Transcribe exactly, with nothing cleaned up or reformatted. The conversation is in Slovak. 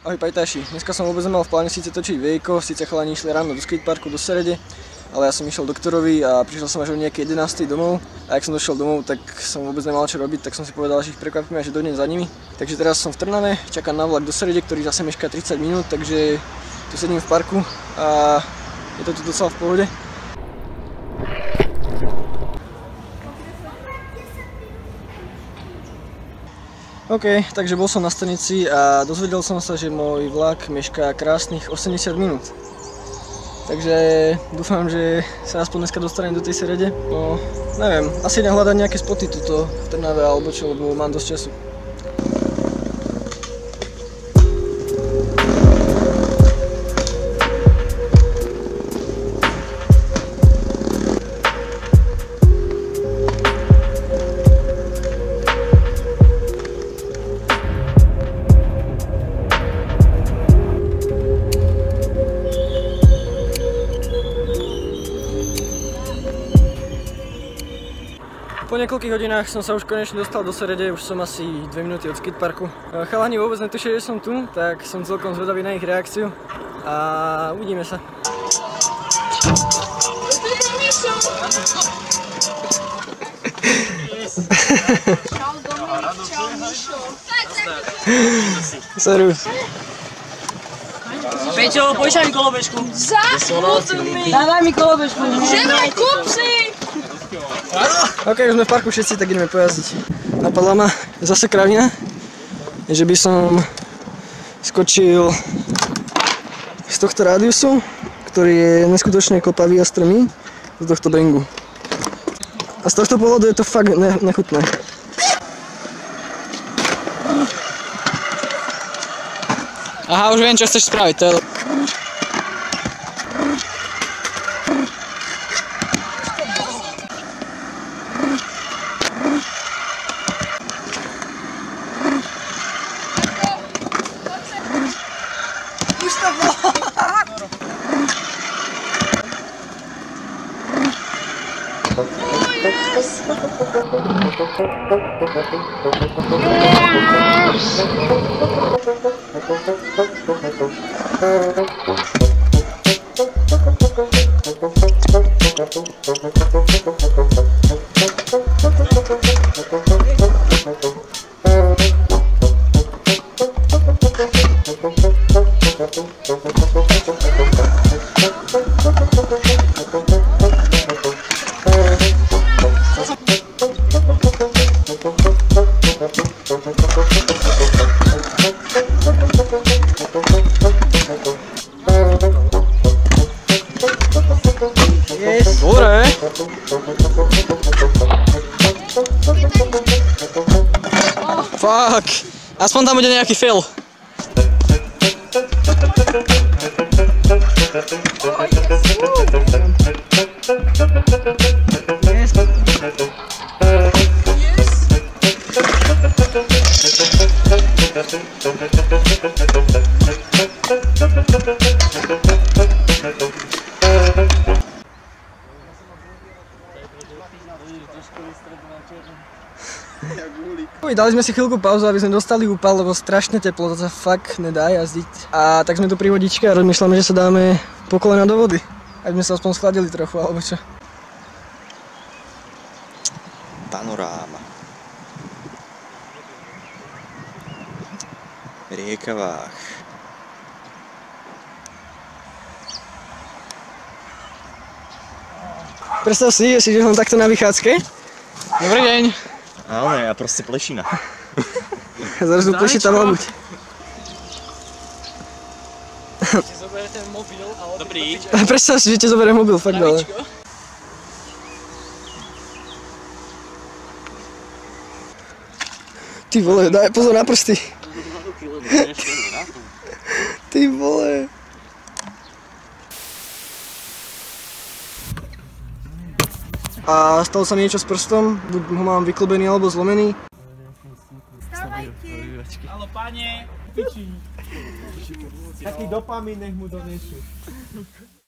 Ahoj pajtáši, dneska som vôbec nemal v pláne síce točiť videjko, síce chalani išli ráno do skateparku do Serede, ale ja som išiel doktorovi a prišiel som až o nejakej jedenástej domov a ak som došiel domov, tak som vôbec nemal čo robiť, tak som si povedal, že ich prekvapím a že dojdem za nimi. Takže teraz som v Trnave, čakám na vlak do Serede, ktorý zase mešká tridsať minút, takže tu sedím v parku a je to tu docela v pohode. OK, takže bol som na stanici a dozvedel som sa, že môj vlak mešká krásnych osemdesiat minút. Takže dúfam, že sa aspoň dneska dostanem do tej Serede. No, neviem, asi idem hľadať nejaké spoty tuto v Trnave alebo čo, lebo mám dosť času. Po niekoľkých hodinách som sa už konečne dostal do Serede, už som asi dve minúty od skateparku. Chalani vôbec netušili, že som tu, tak som celkom zvedavý na ich reakciu a uvidíme sa. Čau Dominik, čau Mišo. Servus. Peťo, požičaj mi kolobežku. Zabudni! Dávaj mi kolobežku. Žena, kúp si! OK, už sme v parku všetci, tak ideme pojazdiť. Napadla ma zase kravina, že by som skočil z tohto rádiusu, ktorý je neskutočne klopavý a strmý, do tohto bringu. A z tohto pohľadu je to fakt ne nechutné. Aha, už viem, čo chceš spraviť, to je... Už to bolo! Yes. Dobre. Fuck. Aspoň tam bude nejaký fail. Dali sme si chvíľku pauzu, aby sme dostali úpal, lebo strašne teplo, to sa fakt nedá jazdiť. A tak sme tu pri vodičke a rozmýšľame, že sa dáme po kolena do vody. Aby sme sa aspoň schladili trochu, alebo čo. Panoráma. Rieka Vách. Predstav si, že som takto na vychádzke. Dobrý deň. Áno, ja proste plešina. Zaraz tu pleší tá mamuť. Si zoberie ten mobil a Dobrý. Predstav si, že ti zoberie mobil, fakt ale. Ty vole, daj pozor na prsty. Ty vole. A stalo sa mi niečo s prstom, buď ho mám vyklbený alebo zlomený. Stávajte. Haló, pane, piči. Taký dopamin, nech mu donesú.